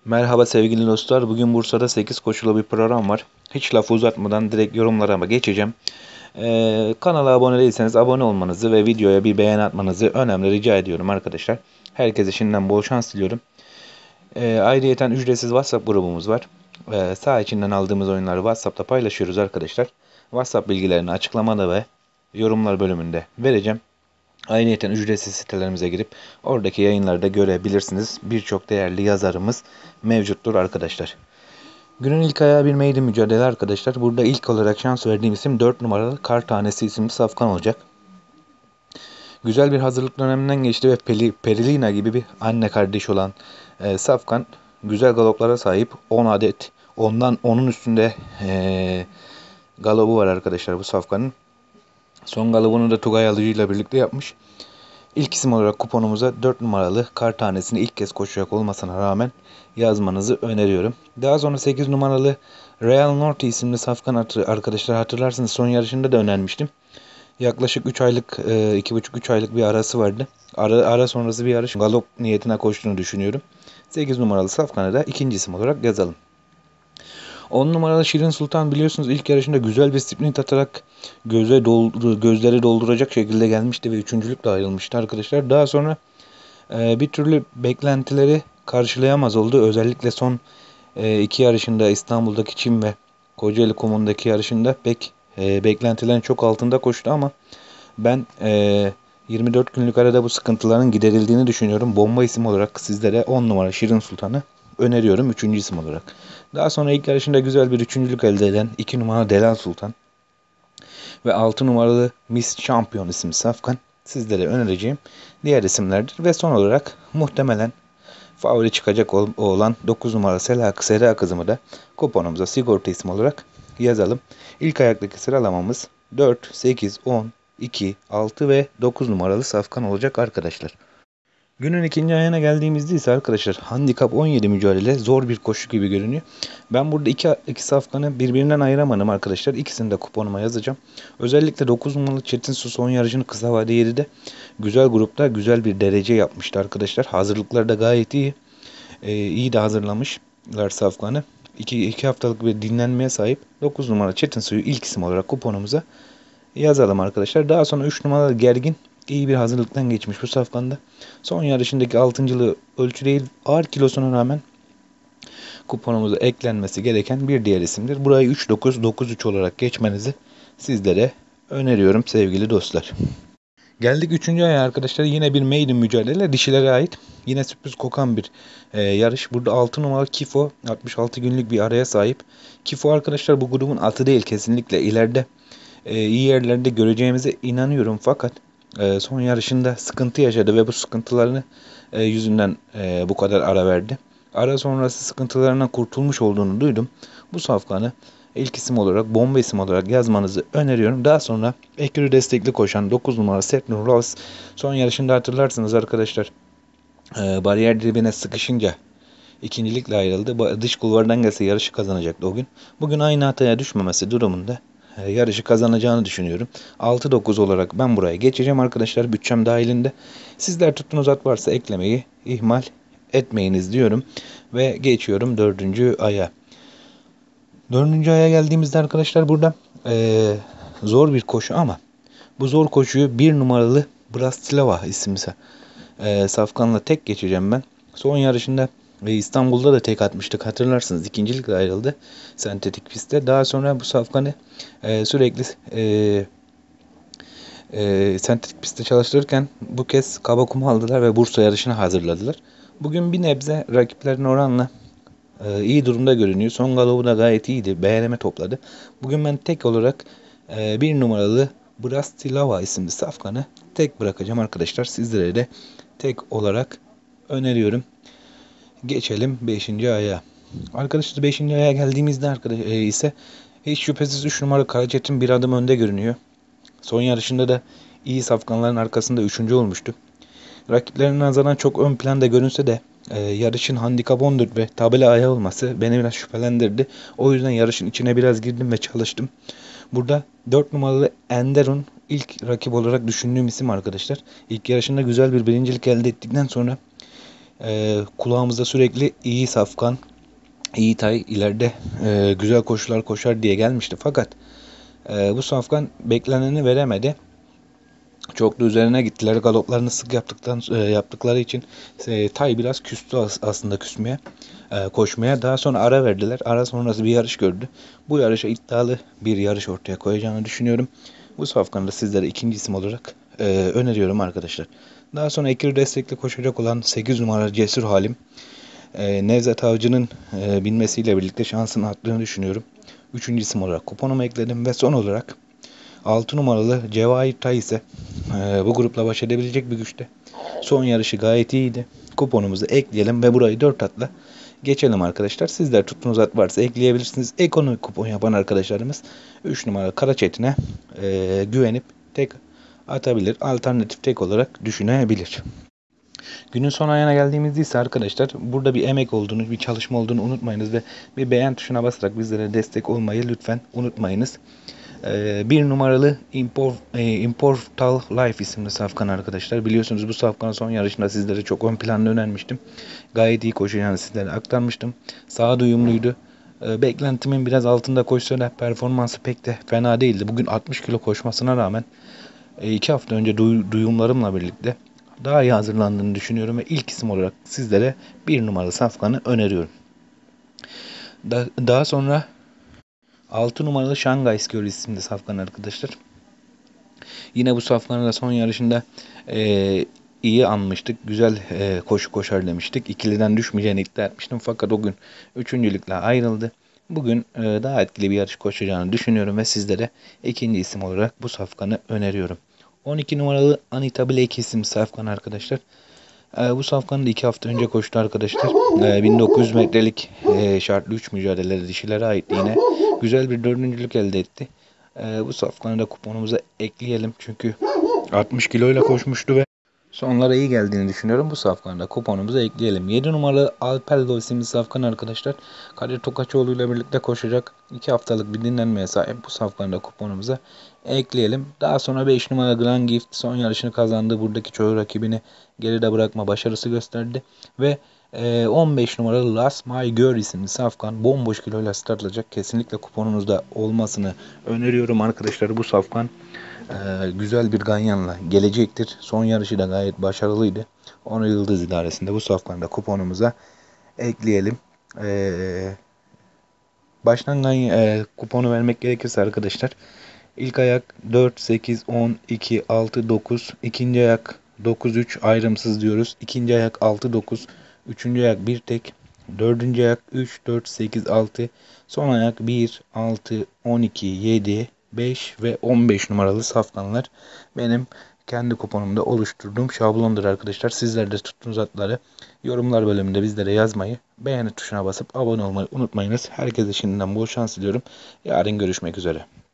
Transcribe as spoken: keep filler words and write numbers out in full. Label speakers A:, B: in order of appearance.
A: Merhaba sevgili dostlar. Bugün Bursa'da sekiz koşulu bir program var. Hiç lafı uzatmadan direkt yorumlara geçeceğim. Ee, kanala abone değilseniz abone olmanızı ve videoya bir beğeni atmanızı önemli rica ediyorum arkadaşlar. Herkese şimdiden bol şans diliyorum. Ee, ayrıyeten ücretsiz WhatsApp grubumuz var. Ee, saha içinden aldığımız oyunları WhatsApp'ta paylaşıyoruz arkadaşlar. WhatsApp bilgilerini açıklamada ve yorumlar bölümünde vereceğim. Ayrıca ücretsiz sitelerimize girip oradaki yayınları da görebilirsiniz. Birçok değerli yazarımız mevcuttur arkadaşlar. Günün ilk ayağı bir maiden mücadele arkadaşlar. Burada ilk olarak şans verdiğim isim dört numaralı Kar Tanesi isimli safkan olacak. Güzel bir hazırlık döneminden geçti ve Peli, Perilina gibi bir anne kardeş olan e, safkan güzel galoplara sahip. on adet. Ondan onun üstünde e, galobu var arkadaşlar bu safkanın. Son galobunu da Tugay Alıcı ile birlikte yapmış. İlk isim olarak kuponumuza dört numaralı Kar Tanesi'ni ilk kez koşacak olmasına rağmen yazmanızı öneriyorum. Daha sonra sekiz numaralı Real Norte isimli safkan arkadaşlar hatırlarsınız son yarışında da önermiştim. Yaklaşık üç aylık, iki buçuk üç aylık bir arası vardı. Ara, ara sonrası bir yarış galop niyetine koştuğunu düşünüyorum. sekiz numaralı safkanı da ikinci isim olarak yazalım. on numaralı Şirin Sultan biliyorsunuz ilk yarışında güzel bir sprint atarak göze doldur, gözleri dolduracak şekilde gelmişti ve üçüncülükle ayrılmıştı arkadaşlar. Daha sonra e, bir türlü beklentileri karşılayamaz oldu. Özellikle son e, iki yarışında İstanbul'daki Çim ve Kocaeli Kum'undaki yarışında pek e, beklentilerin çok altında koştu ama ben e, yirmi dört günlük arada bu sıkıntıların giderildiğini düşünüyorum. Bomba isim olarak sizlere on numara Şirin Sultan'ı öneriyorum üçüncü isim olarak. Daha sonra ilk yarışında güzel bir üçüncülük elde eden iki numara Delal Sultan ve altı numaralı Miss Champion isimli safkan sizlere önereceğim diğer isimlerdir. Ve son olarak muhtemelen favori çıkacak olan dokuz numara Selak Sera kızımı da kuponumuza sigorta ismi olarak yazalım. İlk ayaktaki sıralamamız dört, sekiz, on, iki, altı ve dokuz numaralı safkan olacak arkadaşlar. Günün ikinci ayağına geldiğimizde ise arkadaşlar handikap on yedi mücadele zor bir koşu gibi görünüyor. Ben burada iki, iki safkanı birbirinden ayıramadım arkadaşlar. İkisini de kuponuma yazacağım. Özellikle dokuz numaralı Çetin Su son yarışını kısa vade yedide güzel grupta güzel bir derece yapmıştı arkadaşlar. Hazırlıkları da gayet iyi. Ee, iyi de hazırlamışlar safkanı. iki, iki haftalık bir dinlenmeye sahip dokuz numaralı Çetin Su'yu ilk isim olarak kuponumuza yazalım arkadaşlar. Daha sonra üç numaralı Gergin iyi bir hazırlıktan geçmiş bu safkanda. Son yarışındaki altıncılığı ölçü değil ağır kilosuna rağmen kuponumuza eklenmesi gereken bir diğer isimdir. Burayı üç dokuz dokuz üç olarak geçmenizi sizlere öneriyorum sevgili dostlar. Geldik üçüncü aya arkadaşlar. Yine bir maiden mücadele. Dişilere ait. Yine sürpriz kokan bir e, yarış. Burada altı numaralı Kifo altmış altı günlük bir araya sahip. Kifo arkadaşlar bu grubun atı değil kesinlikle. İleride e, iyi yerlerde göreceğimize inanıyorum. Fakat e, son yarışında sıkıntı yaşadı ve bu sıkıntılarını e, yüzünden e, bu kadar ara verdi. Ara sonrası sıkıntılarından kurtulmuş olduğunu duydum. Bu safkanı İlk isim olarak, bomba isim olarak yazmanızı öneriyorum. Daha sonra ekürü destekli koşan dokuz numara Setnur Ross son yarışında hatırlarsınız arkadaşlar. E, bariyer dibine sıkışınca ikincilikle ayrıldı. Dış kulvardan gelse yarışı kazanacaktı o gün. Bugün aynı hataya düşmemesi durumunda e, yarışı kazanacağını düşünüyorum. altı dokuz olarak ben buraya geçeceğim arkadaşlar. Bütçem dahilinde. Sizler tuttuğunuz at varsa eklemeyi ihmal etmeyiniz diyorum. Ve geçiyorum dördüncü aya. Dördüncü aya geldiğimizde arkadaşlar burada ee, zor bir koşu ama bu zor koşuyu bir numaralı Brastilava isimli e, safkanla tek geçeceğim ben. Son yarışında e, İstanbul'da da tek atmıştık hatırlarsınız. İkincilikle ayrıldı sentetik pistte. Daha sonra bu safkanı e, sürekli e, e, sentetik pistte çalıştırırken bu kez kaba kum aldılar ve Bursa yarışına hazırladılar. Bugün bir nebze rakiplerine oranla Ee, iyi durumda görünüyor. Son galobu da gayet iyiydi. Beğeneme topladı. Bugün ben tek olarak e, bir numaralı Brastilava isimli safkanı tek bırakacağım arkadaşlar. Sizlere de tek olarak öneriyorum. Geçelim beşinci aya. Arkadaşlar beşinci aya geldiğimizde arkadaş e, ise hiç şüphesiz üç numara Karaçetin bir adım önde görünüyor. Son yarışında da iyi safkanların arkasında üçüncü olmuştu. Rakiplerine nazaran çok ön planda görünse de e, yarışın handikap on dört ve tabela ayağı olması beni biraz şüphelendirdi. O yüzden yarışın içine biraz girdim ve çalıştım. Burada dört numaralı Enderun ilk rakip olarak düşündüğüm isim arkadaşlar. İlk yarışında güzel bir birincilik elde ettikten sonra E, kulağımızda sürekli iyi Safkan, iyi Tay ileride e, güzel koşular koşar diye gelmişti. Fakat e, bu Safkan bekleneni veremedi. Çok da üzerine gittiler. Galoplarını sık yaptıktan e, yaptıkları için e, Tay biraz küstü aslında küsmeye, e, koşmaya. Daha sonra ara verdiler. Ara sonrası bir yarış gördü. Bu yarışa iddialı bir yarış ortaya koyacağını düşünüyorum. Bu Safkan'ı da sizlere ikinci isim olarak e, öneriyorum arkadaşlar. Daha sonra ekür destekli koşacak olan sekiz numara Cesur Halim. E, Nevzat Avcı'nın e, binmesiyle birlikte şansını arttığını düşünüyorum. Üçüncü isim olarak kuponumu ekledim ve son olarak altı numaralı Cevahir Tay ise e, bu grupla baş edebilecek bir güçte. Son yarışı gayet iyiydi. Kuponumuzu ekleyelim ve burayı dört atla geçelim arkadaşlar. Sizler tuttuğunuz at varsa ekleyebilirsiniz. Ekonomik kupon yapan arkadaşlarımız üç numara Karaçetin'e e, güvenip tek atabilir. Alternatif tek olarak düşünebilir. Günün son ayına geldiğimizde ise arkadaşlar burada bir emek olduğunu, bir çalışma olduğunu unutmayınız ve bir beğen tuşuna basarak bizlere destek olmayı lütfen unutmayınız. Ee, bir numaralı Impor, e, Immortal Life isimli safkan arkadaşlar. Biliyorsunuz bu safkanın son yarışında sizlere çok ön planda önermiştim. Gayet iyi koşacağını sizlere aktarmıştım. Sağduyumluydu. Ee, beklentimin biraz altında koşsa da performansı pek de fena değildi. Bugün altmış kilo koşmasına rağmen e, iki hafta önce duy, duyumlarımla birlikte daha iyi hazırlandığını düşünüyorum ve ilk isim olarak sizlere bir numaralı safkanı öneriyorum. Da, daha sonra altı numaralı Shanghai Skior isimli safkan arkadaşlar. Yine bu safkanın da son yarışında e, iyi anmıştık. Güzel e, koşu koşar demiştik. İkiliden düşmeyeceğini iddia etmiştim. Fakat o gün üçüncülükle ayrıldı. Bugün e, daha etkili bir yarış koşacağını düşünüyorum ve sizlere ikinci isim olarak bu safkanı öneriyorum. on iki numaralı Anita Blake isimli safkan arkadaşlar. E, bu safkanı da iki hafta önce koştu arkadaşlar. E, bin dokuz yüz metrelik e, şartlı üç mücadeleleri dişilere ait yine. Güzel bir dördüncülük elde etti. E, bu safkanı da kuponumuza ekleyelim. Çünkü altmış kiloyla koşmuştu ve sonlara iyi geldiğini düşünüyorum. Bu safkanı da kuponumuza ekleyelim. yedi numaralı Alpello isimli safkan arkadaşlar. Kadir Tokaçoğlu ile birlikte koşacak. iki haftalık bir dinlenmeye sahip. Bu safkanı da kuponumuza ekleyelim. Daha sonra beş numara Grand Gift son yarışını kazandı. Buradaki çoğu rakibini geride bırakma başarısı gösterdi. Ve on beş numaralı Last My Girl isimli safkan bomboş kiloyla start alacak. Kesinlikle kuponunuzda olmasını öneriyorum arkadaşlar. Bu safkan e, güzel bir ganyanla gelecektir. Son yarışı da gayet başarılıydı. Onu Yıldız idaresinde bu safkanı da kuponumuza ekleyelim. E, baştan e, kuponu vermek gerekirse arkadaşlar ilk ayak dört, sekiz, on, iki, altı, dokuz, ikinci ayak dokuz, üç ayrımsız diyoruz. İkinci ayak altı, dokuz, üçüncü ayak bir tek, dördüncü ayak üç, dört, sekiz, altı, son ayak bir, altı, on iki, yedi, beş ve on beş numaralı safkanlar benim kendi kuponumda oluşturduğum şablondur arkadaşlar. Sizler de tuttuğunuz atları yorumlar bölümünde bizlere yazmayı, beğeni tuşuna basıp abone olmayı unutmayınız. Herkese şimdiden bol şans diliyorum. Yarın görüşmek üzere.